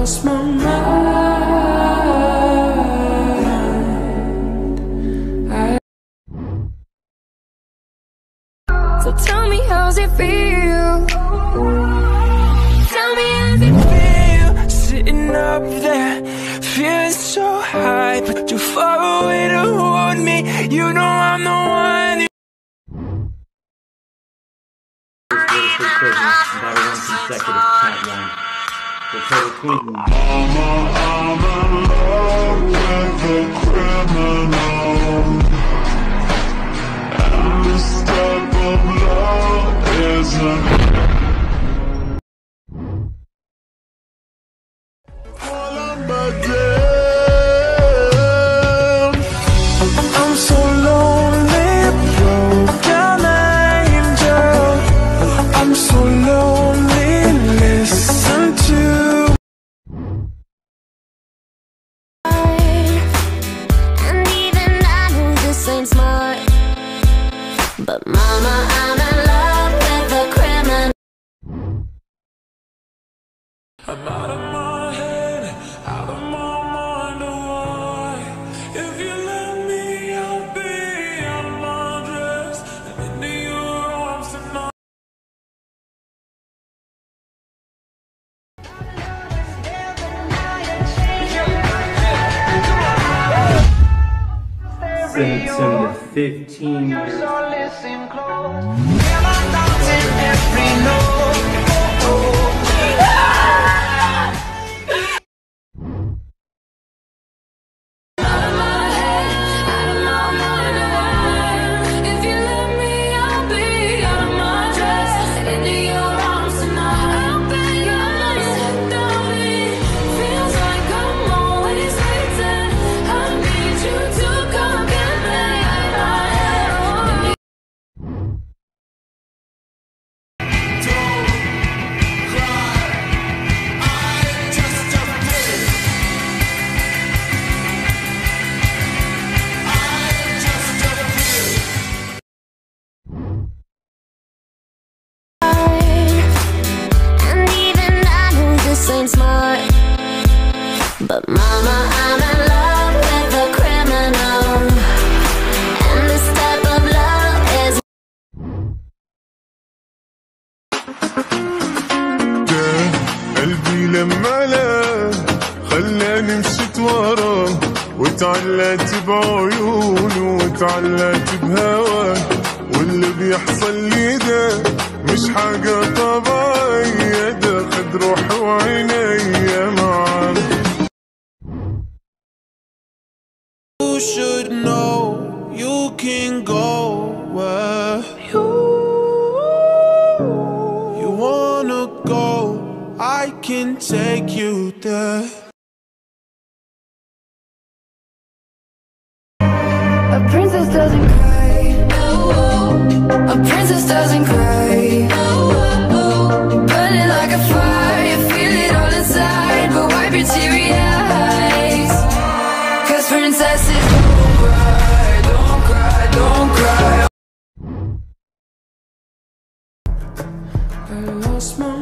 lost my mind. So tell me, how's it feel? Tell me how's it feel, sitting up there, feeling so high, but too far away to hold me. You know I'm the one. About one consecutive count one. The total queen. I'm in love with a criminal, and this type of love isn't. All of my days, I'm so lonely, broken angel. I'm so lonely, listen to. And even I know this ain't smart, but mama, I'm in love with a criminal. I'm out of my head, out of my mind, why? If you let me, I'll be out of my dress and into your arms tonight. 15 years. Smart, but mama, I'm in love with a criminal, and this type of love is. قلبي لما لا خلاني مشيت وراه، وتعلقت بعيونه وتعلقت بهواه، واللي بيحصل لي ده مش حاجة طبيعية، ده خد روحي وعينيا معاه. You should know you can go where you wanna go. I can take you there. A princess doesn't cry. A princess doesn't cry. Burning like a fire, you feel it all inside, but wipe your teary eyes. 'Cause princesses don't cry, don't cry, don't cry. I lost my